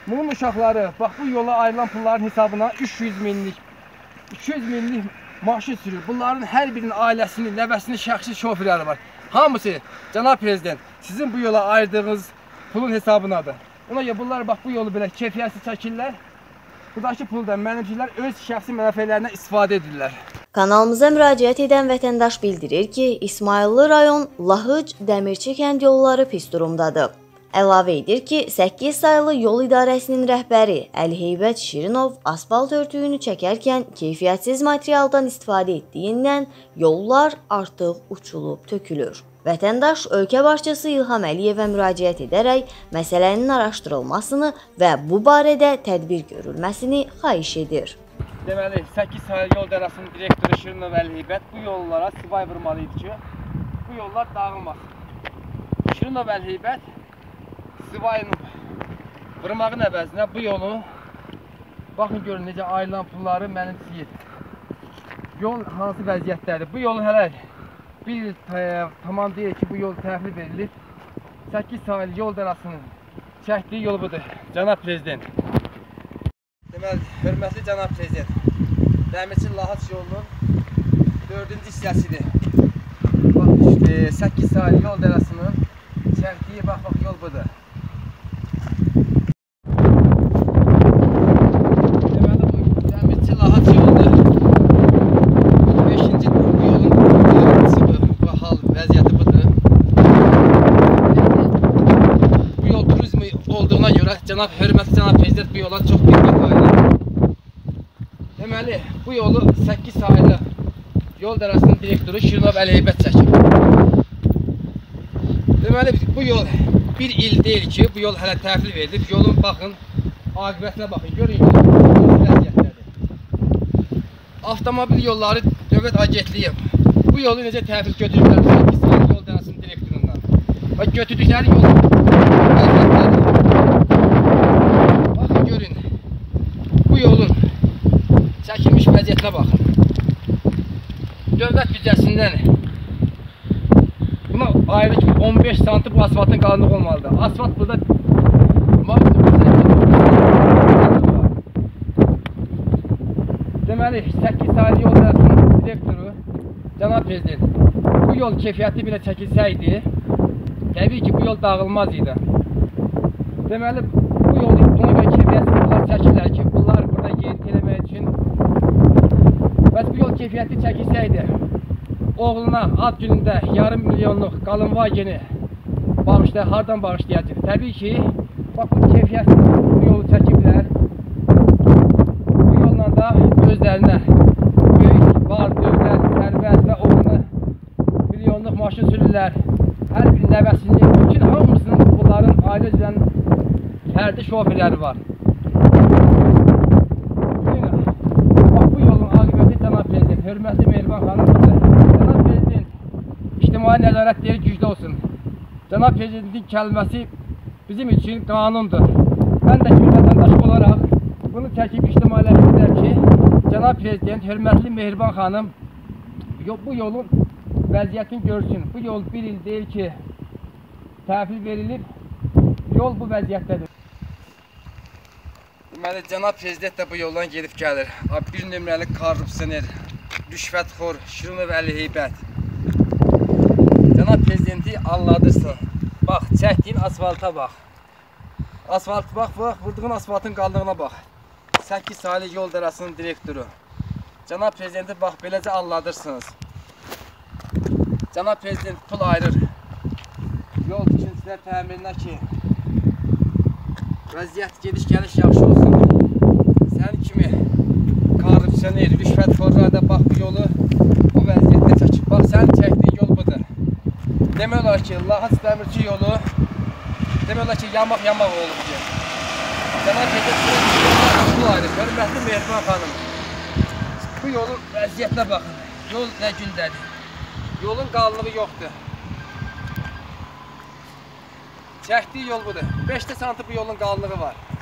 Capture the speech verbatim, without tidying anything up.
Bunun uşaqları, bax bu yola ayrılan pulların hesabına üç yüz minlik, iki yüz minlik maşın sürür. Bunların hər birinin ailəsinin, nəvəsinin şəxsi şoförləri var. Hamısı, cənab prezident, sizin bu yola ayırdığınız pulun hesabınadır. Ona görə bunlar bax bu yolu belə keyfiyyətsiz çəkirlər. Buradakı puldan mənimcilər öz şəxsi mənafələrinə istifadə edirlər. Kanalımıza müraciət edən vətəndaş bildirir ki, İsmayıllı rayon Lahıc Dəmirçi kənd yolları pis durumdadır. Əlavə edir ki, səkkiz sayılı yol idarəsinin rəhbəri Əliheybət Şirinov asfalt örtüyünü çəkərkən keyfiyyətsiz materialdan istifadə etdiyindən yollar artıq uçulub tökülür. Vətəndaş ölkə başçısı İlham Əliyevə müraciət edərək məsələnin araşdırılmasını və bu barədə tədbir görülməsini xahiş edir. Deməli, səkkiz sayılı yol idarəsinin direktoru Şirinov Əliheybət bu yollara sivay vurmalı idi ki, bu yollar dağılmasın. Şirinov Əliheybət sivayın vurmağın əvəzinə bu yolu, baxın görün necə ayrılan pulları mənimsiyir. Yol hansı vəziyyətdədir? Bu yolu hələ bir il tamam deyil ki, bu yol təhvil verilir. səkkiz sayılı yol idarəsinin çəkdiyi yol budur, cənab prezident. Deməli, hörmətli cənab prezident, Dəmirçi Lahıc yolunun dördüncü hissəsidir. Bax, işte, səkkiz sayılı yol idarəsinin çəkdiyi bax, bax, yol budur. Deməli, bu Dəmirçi Lahıc yolunda beşinci bu yolun bu hal, vəziyyəti budur. Bu yol turizmi olduğuna görə, cənab, hörmətli cənab prezident bu yola çox diqqət ayırır. Deməli, bu yolu səkkiz sayılı yol idarəsinin direktoru Şirinov Əliheybət çəkib. Deməli, bu yol bir il deyil ki, bu yol hələ təhvil verilib. Yolun baxın, aqibətinə baxın, görün yolun vəziyyətləridir. Avtomobil yolları Dövlət Agentliyi bu yolu necə təhvil götürürlər səkkiz sayılı yol idarəsinin direktorundan. Və götürdükləri yolun vəziyyətləri. Baxın, görün, bu yolun çəkilmiş vəziyyətinə baxın. Dövlət büdcəsindən buna ayrı ki on beş santim bu asfaltın qalınlığı olmalıdır. Asfalt burada maksimum deməli, səkkiz sayılı yol idarəsinin direktoru cənab prezident, bu yol keyfiyyətli belə çəkilsəydi, təbii ki, bu yol dağılmaz idi. Deməli, bu yolu buna görə keyfiyyətsiz bunlar çəkirlər ki, bunlar burada geyinti eləmək üçün. Bəs bu yol keyfiyyətli çəkilsəydi, oğluna ad günündə yarım milyonluq qalın vageni bağışlayacaq, hardan bağışlayacaq? Təbii ki, bax bu keyfiyyətsiz bu yolu çəkiblər. Bu yolla da özlərinə böyük var, dövlət, sərvət və oğluna milyonluq maşın sürürlər. Hər bir nəvəsini, bütün hamısının bunların ailə üzrən fərdi şoförləri var. Bax bu yolun aqibəti cənab prezident, hörmətli Mehriban xanım budur. Cənab prezident, ictimai nəzarət deyir güclü olsun. Cənab prezidentin kəlməsi bizim üçün qanundur. Mən də bir vətəndaş olaraq bunu çəkib ictimailəşdirəm ki, cənab prezident, hörmətli Mehriban xanım bu yolun vəziyyətini görsün. Bu yol bir il deyil ki, təhvil verilib, yol bu vəziyyətdədir. Deməli, cənab prezident də bu yoldan gedib gəlir. Bir nömrəli korrupsioner, rüşvətxor Şirinov Əliheybət. Cənab prezidenti anladırsın. Bax, çəkdiyin asfalta bax. Asfalt bax, bax, vurduğun asfaltın qaldığına bax. səkkiz sayılı yol idarəsinin direktoru. Cənab prezidenti bax, beləcə anladırsınız. Cənab prezident pul ayırır. Yol tikintisilər təmirinə ki, vəziyyət gediş-gəliş yaxşı olsun. Sən kimi korrupsioner, rüşvətxorlar da bax bu yolu bu vəziyyətdə çəkib. Bax, sən çəkdiyin yol budur. Demək olar ki, Lahıc Dəmirçi yolu demək olar ki, yamaq-yamaq olub ki. Cənab prezident pul ayırır. Hörmətli Mehriban xanım, bu yolun vəziyyətinə baxın. Yol nə gündədir. Yolun qalınlığı yoxdur. Çəkdiyi yol budur. beş santim bu yolun qalınlığı var.